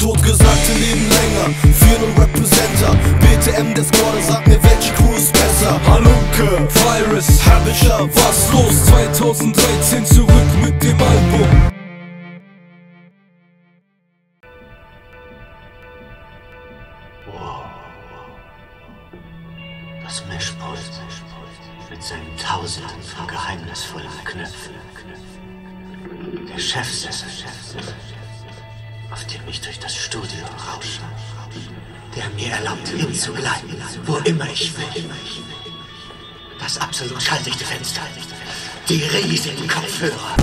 Totgesagte leben länger, 4-0 Representer. BTM, der Squad, sagt mir, welche Crew ist besser. Halunke, Virus, Habischer, was los? 2013 zurück mit dem Album. Wow. Das Mischpult mit seinen Tausenden von geheimnisvollen Knöpfen. Der Chefsessel, auf dem ich durch das Studio rausche, der mir erlaubt, hinzugleiten, wo immer ich will. Das absolut schalldichte Fenster, die riesigen Kopfhörer.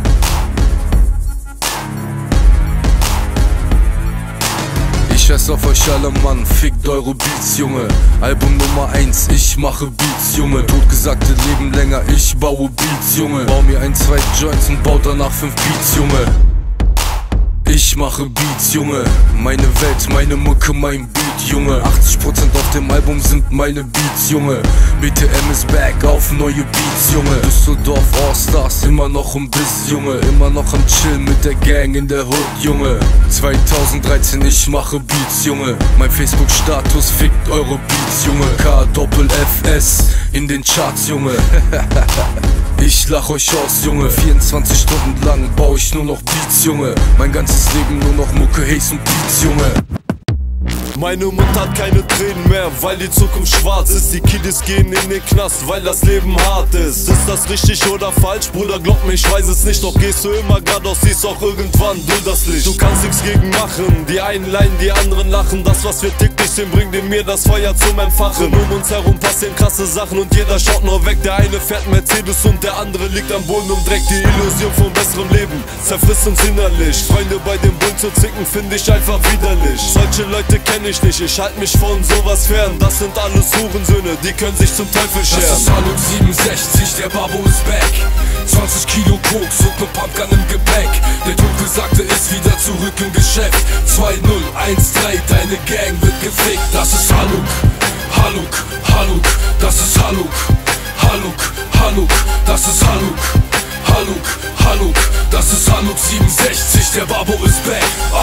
Ich scheiß auf euch alle, Mann, fickt eure Beats, Junge. Album Nummer 1, ich mache Beats, Junge. Totgesagte leben länger, ich baue Beats, Junge. Bau mir 2 Joints und baut danach 5 Beats, Junge. Ich mache Beats, Junge. Meine Welt, meine Mucke, mein Beat, Junge. 80% auf dem Album sind meine Beats, Junge. BTM ist back auf neue Beats, Junge. Düsseldorf Allstars, immer noch im Biss, Junge. Immer noch am Chillen mit der Gang in der Hood, Junge. 2013, ich mache Beats, Junge. Mein Facebook-Status fickt eure Beats, Junge. KFS in den Charts, Junge. Ich lach euch aus, Junge. 24 Stunden lang baue ich nur noch Beats, Junge. Mein ganzes Leben nur noch Mucke, Haze und Beats, Junge. Meine Mutter hat keine Tränen mehr, weil die Zukunft schwarz ist. Die Kiddies gehen in den Knast, weil das Leben hart ist. Ist das richtig oder falsch? Bruder, glaub mir, ich weiß es nicht. Doch gehst du immer geradeaus, siehst auch irgendwann du das Licht. Du kannst nichts gegen machen, die einen leiden, die anderen lachen. Das, was wir täglich sehen, bringt in mir das Feuer zum Entfachen. Um uns herum passieren krasse Sachen und jeder schaut nur weg. Der eine fährt Mercedes und der andere liegt am Boden und Dreck. Die Illusion von besserem Leben zerfrisst uns innerlich. Freunde bei dem Bullen zu zicken, finde ich einfach widerlich. Solche Leute kenne ich nicht, ich halt mich von sowas fern. Das sind alles Hurensöhne, die können sich zum Teufel scheren. Das ist Haluk 67, der Babo ist back. 20 Kilo Koks und ne Pumpgun im Gepäck. Der Totgesagte ist wieder zurück im Geschäft. 2013, deine Gang wird gefickt. Das ist Haluk, Haluk, Haluk. Das ist Haluk, Haluk, Haluk. Das ist Haluk, Haluk, Haluk. Das ist Haluk 67, der Babo ist back.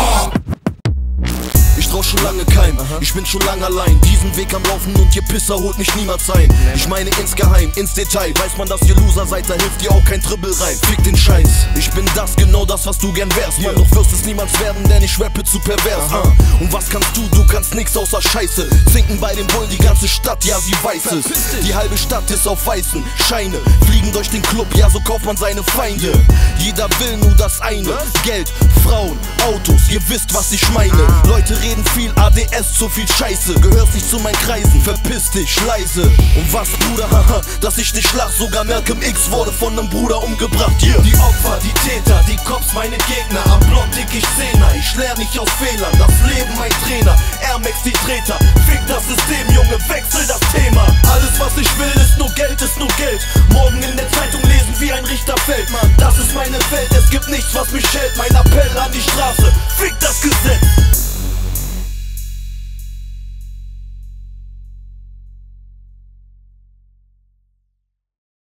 Ich trau schon lange keinem, ich bin schon lang allein. Diesen Weg am Laufen und ihr Pisser holt mich niemals ein. Ich meine insgeheim, ins Detail. Weiß man, dass ihr Loser seid, da hilft dir auch kein Triple rein. Fick den Scheiß, ich bin das, genau das, was du gern wärst. Mann, doch wirst es niemals werden, denn ich rappe zu pervers. Und was kannst du? Du kannst nix außer Scheiße. Zinken bei dem Bullen, die ganze Stadt, ja sie weiß es. Die halbe Stadt ist auf weißen Scheine. Fliegen durch den Club, ja so kauft man seine Feinde. Jeder will nur das eine, Geld, Frauen, Autos, ihr wisst, was ich meine. Leute reden viel, ADS, zu viel Scheiße. Gehörst nicht zu meinen Kreisen, verpiss dich, leise. Und was, Bruder, haha, dass ich nicht lach. Sogar Malcolm X wurde von nem Bruder umgebracht, yeah. Die Opfer, die Täter, die Cops, meine Gegner. Am Block dick ich Zehner, ich lerne nicht aus Fehlern. Das Leben mein Trainer, Air Max die Treter. Fick das System, Junge, wechsel das Thema. Alles was ich will ist nur Geld, ist nur Geld. Morgen in der Zeitung lesen, wie ein Richter fällt, Mann. Das ist meine Welt, es gibt nichts was mich hält. Mein Appell an die Straße, fick das Gesetz.